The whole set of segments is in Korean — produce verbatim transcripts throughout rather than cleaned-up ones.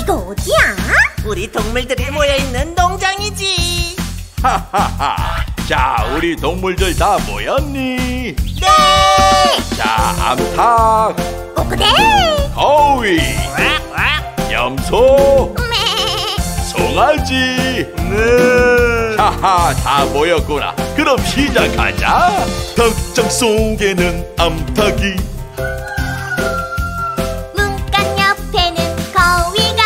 이거 어디야? 우리 동물들이 모여있는 농장이지. 하하하. 자, 우리 동물들 다 모였니? 네! 자, 암탉, 꼬꼬대! 거위, 염소, 송아지. 네. 하하, 다 모였구나. 그럼 시작하자. 닭장 속에는 암탉이, 문간 옆에는 거위가,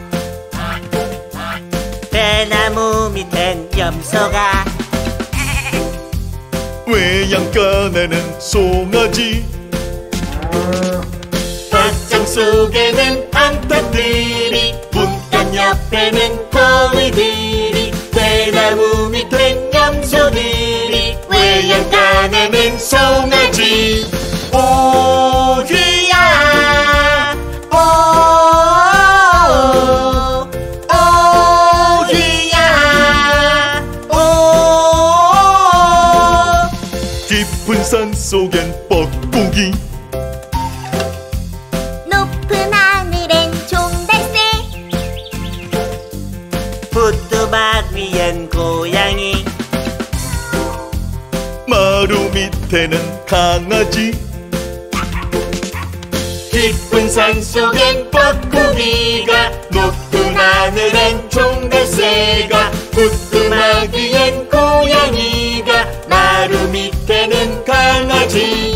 대나무 밑엔 염소가, 외양간에는 송아지, 닭장 속에는 암탉들이, 문간 옆에는 거위들이, 대나무 밑엔 염소들이, 외양간에는 송아지. 오기야, 오, 오기야, 오. 깊은 산 속엔 뻐꾸기, 높은 하늘엔 종달새, 부뚜막 위엔 고양이, 마루 밑에는 강아지, 깊은 산 속엔 뻐꾸기가, 높은 하늘엔 종달새가, 부뚜막 위엔 고양이가, 마루 밑에는 강아지.